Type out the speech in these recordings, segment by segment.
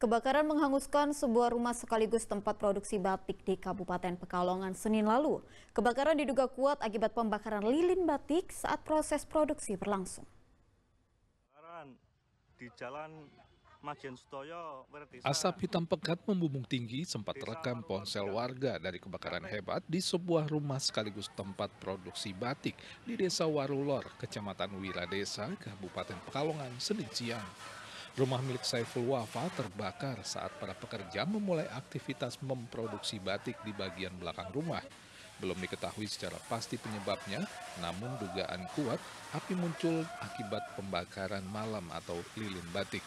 Kebakaran menghanguskan sebuah rumah sekaligus tempat produksi batik di Kabupaten Pekalongan Senin lalu. Kebakaran diduga kuat akibat pembakaran lilin batik saat proses produksi berlangsung. Di Jalan Majen Sutoyo, asap hitam pekat membumbung tinggi sempat terekam ponsel warga dari kebakaran hebat di sebuah rumah sekaligus tempat produksi batik di Desa Warulor, Kecamatan Wiradesa, Kabupaten Pekalongan, Senin siang. Rumah milik Saiful Wafa terbakar saat para pekerja memulai aktivitas memproduksi batik di bagian belakang rumah. Belum diketahui secara pasti penyebabnya, namun dugaan kuat api muncul akibat pembakaran malam atau lilin batik.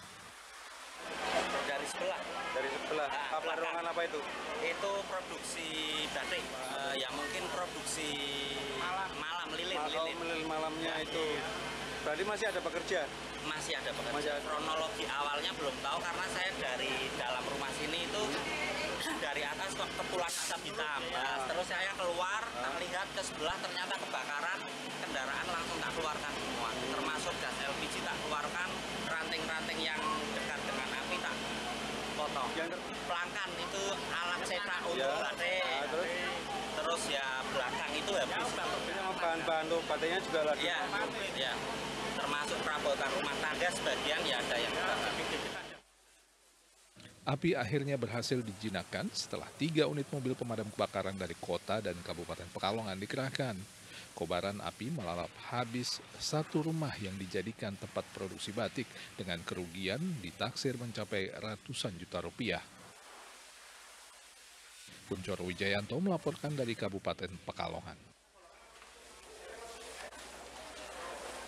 Dari sebelah. Apa ruangan apa itu? Itu produksi batik, ya mungkin produksi malam lilin. Lilin malamnya itu. Berarti masih ada pekerja? Masih ada pekerja. Kronologi awalnya belum tahu karena saya dari dalam rumah sini itu dari atas kok kepulan asap hitam. Terus saya keluar, lihat ke sebelah ternyata kebakaran, kendaraan langsung tak keluarkan semua. Termasuk gas LPG tak keluarkan, ranting-ranting yang dekat dengan api tak potong. Pelangkan itu alat cetak untuk batik. Terus ya belakang itu habis. Bahan-bahan untuk batiknya juga lagi. Ya. Termasuk perabotan rumah tangga sebagian ya ada yang kebakar. Api akhirnya berhasil dijinakkan setelah 3 unit mobil pemadam kebakaran dari kota dan Kabupaten Pekalongan dikerahkan. Kobaran api melalap habis satu rumah yang dijadikan tempat produksi batik dengan kerugian ditaksir mencapai ratusan juta rupiah. Kuncoro Wijayanto melaporkan dari Kabupaten Pekalongan.